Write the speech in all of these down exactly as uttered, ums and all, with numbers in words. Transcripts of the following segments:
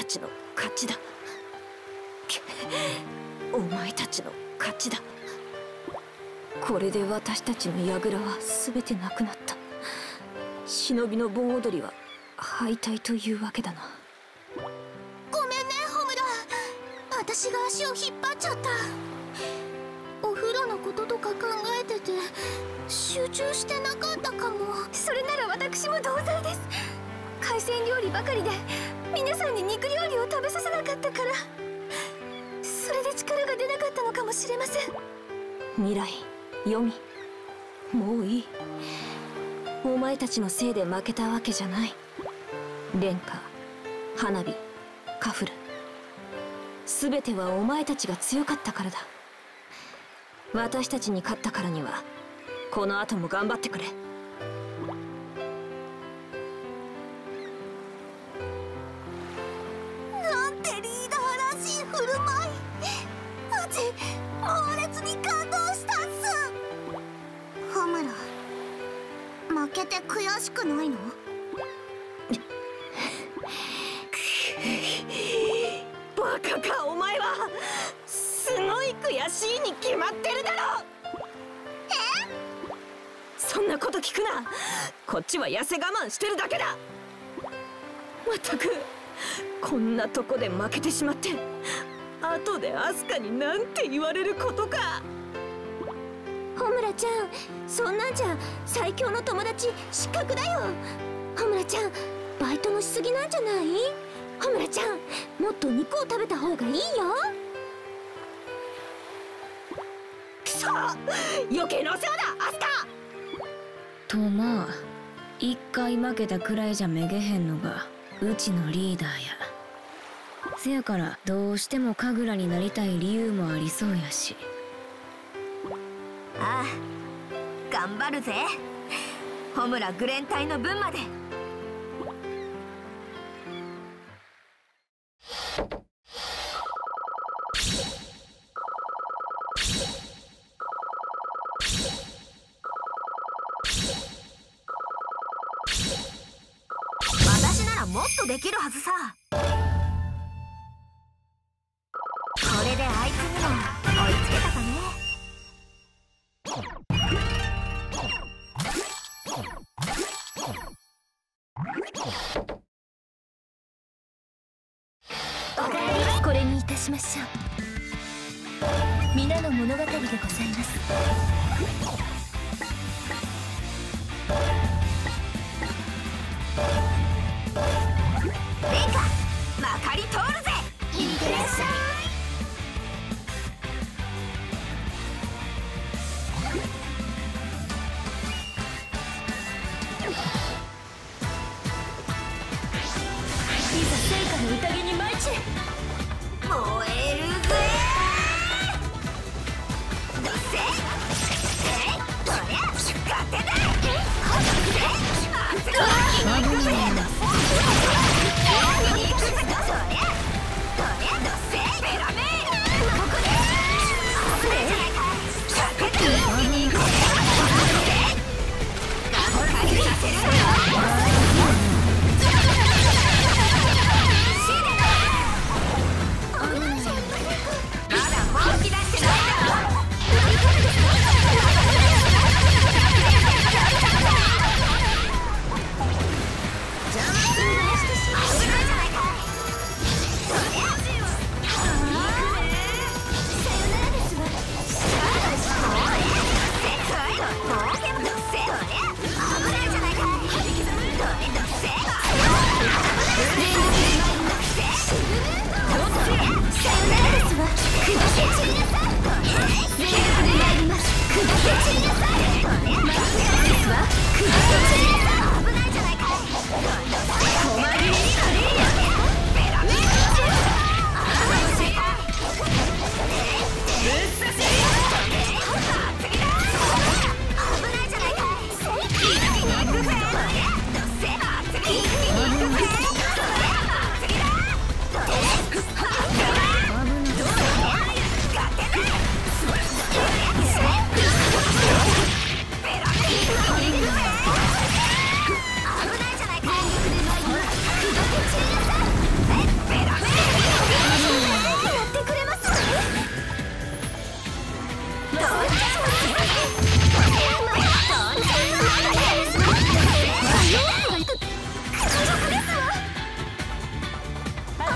ちの勝ちだ。お前たちの勝ちだ。これで私たちの櫓は全てなくなった。忍びの盆踊りは敗退というわけだな。 ごめんねホムラ、私が足を引っ張っちゃった。お風呂のこととか考えてて集中してなかったかも。それなら私も同罪です。海鮮料理ばかりで皆さんに肉料理を食べさせなかったから、それで力が出なかったのかもしれません。 未来、ヨミ、もういい。お前たちのせいで負けたわけじゃない。蓮華、花火、カフル、全てはお前たちが強かったからだ。私たちに勝ったからにはこの後も頑張ってくれ。 なんてリーダーらしい振る舞い。うち猛烈に感動したっす。ホムラ、負けて悔しくないの？ バカかお前は。すごい悔しいに決まってるだろ。 え？ そんなこと聞くな。こっちは痩せ我慢してるだけだ。まったくこんなとこで負けてしまって、後でアスカになんて言われることか。 ホムラちゃん、そんなんじゃ最強の友達失格だよ。ホムラちゃん、バイトのしすぎなんじゃない？ホムラちゃん、もっと肉を食べた方がいいよ。 くそ、余計なお世話だアスカ。 とまあ一回負けたくらいじゃめげへんのがうちのリーダーや。せやからどうしても神楽になりたい理由もありそうやし。 ああ、頑張るぜホムラグレン隊の分まで。私ならもっとできるはずさ。これであいつにも追いつけたかね。これにいたしましょう。皆の物語でございます。レイカ、まかり通るぜ。いってらっしゃい。いざ聖火の宴に舞い散れ。燃えるぜー。どっせえい、とりゃ勝手だ。熱く焼きに行くぜ。焼きに行くぜ。とりゃとりゃどっせえベラメー。ここでそれじゃないか。勝手だ。焼きに行くぜ。がっかりさせるわよ。じゃあ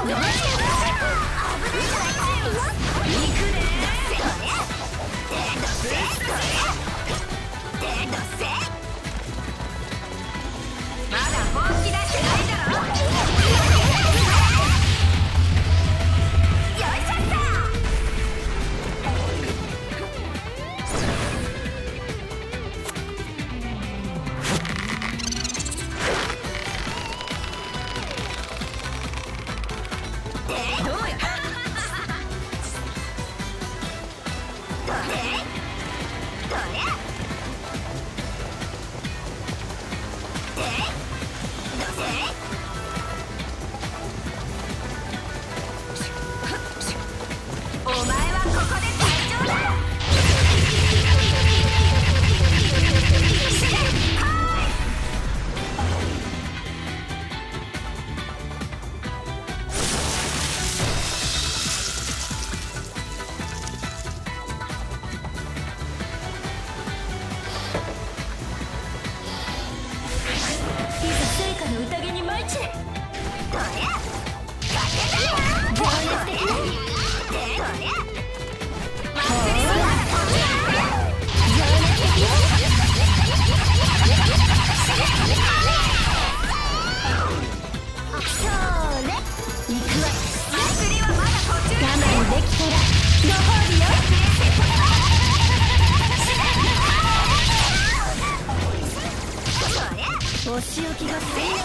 お仕置きが水泳みたいね。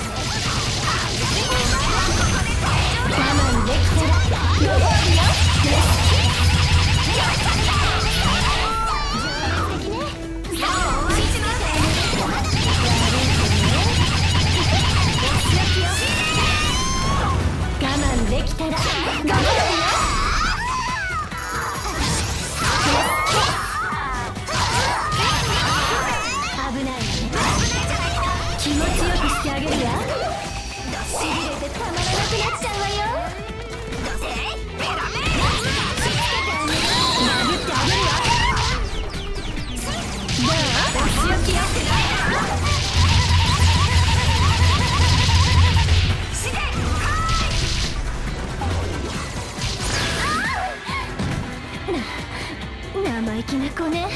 我慢できたらご褒美よ。我慢できたらご褒美よ。危ないね。気持ちよくしてあげるわ。しびれてたまらなくなっちゃうわよ。殴ってあげるわ。どう？お仕置きよ。な生意気な子ね。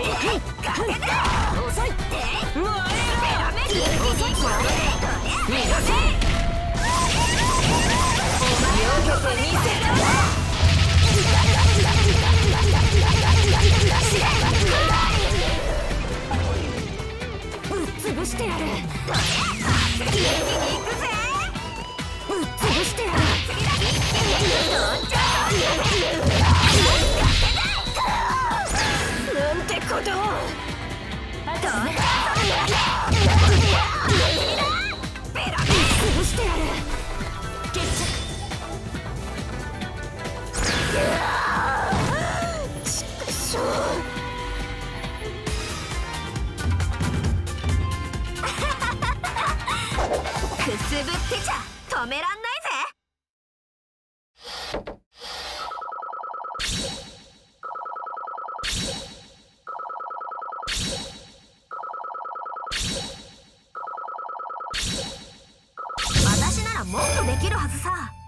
遅いって燃えろ。逃がせ。よけてみせろ。ぶっ潰してやる。ぶっ潰してやる。なんてことを。潰してやる。決着。ちくしょう。くすぶってちゃ止めらんないぜ。私ならもっとできるはずさ。